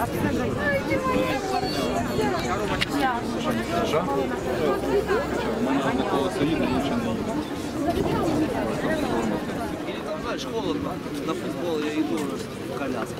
Знаєш, холодно, на футбол я йду в коляски.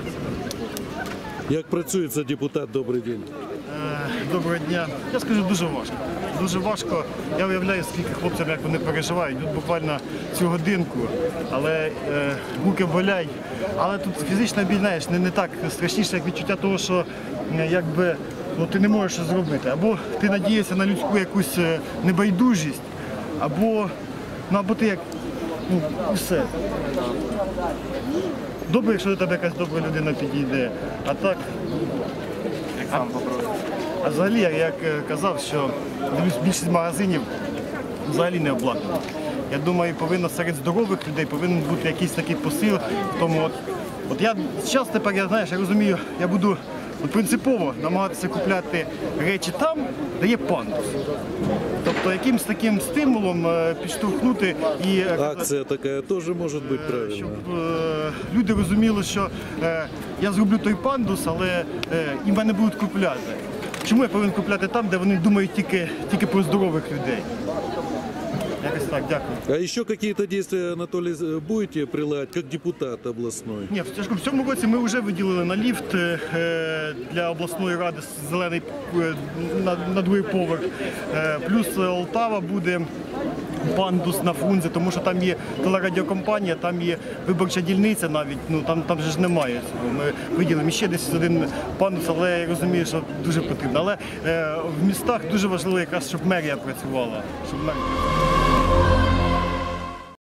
Як працюється депутат, добрий день. Доброго дня. Я скажу, дуже важко. Дуже важко. Я уявляю, скільки хлопців, як вони переживають. Тут буквально цю годинку, але руки болять. Але тут фізична біль, знаєш, не так страшніше, як відчуття того, що якби, ти не можеш щось зробити. Або ти надієшся на людську якусь небайдужість, або ти як, все. Добре, якщо до тебе якась добра людина підійде, а так... А взагалі, як казав, що більшість магазинів взагалі не обладнано. Я думаю, повинно серед здорових людей повинен бути якийсь такий посил. Тому от я зараз тепер, я розумію, я буду принципово намагатися купляти речі там, де є пандус. Тобто якимось таким стимулом підштовхнути і... Акція така теж може бути правильна. Щоб люди розуміли, що я зроблю той пандус, але і в мене будуть купляти. Чому я повинен купляти там, де вони думають тільки про здорових людей? Якось так, дякую. А еще какие-то действия, Анатолий, будете прилагать как депутат областной? Ні, в цьому році ми вже виділили на ліфт для обласної ради зелений на другий поверх. Плюс Олтава буде пандус на Фрунзе, тому що там є телерадіокомпанія, там є виборча дільниця навіть, там же ж немає цього. Ми виділимо ще десь один пандус, але я розумію, що дуже потрібно. Але в містах дуже важливо якраз, щоб мерія працювала.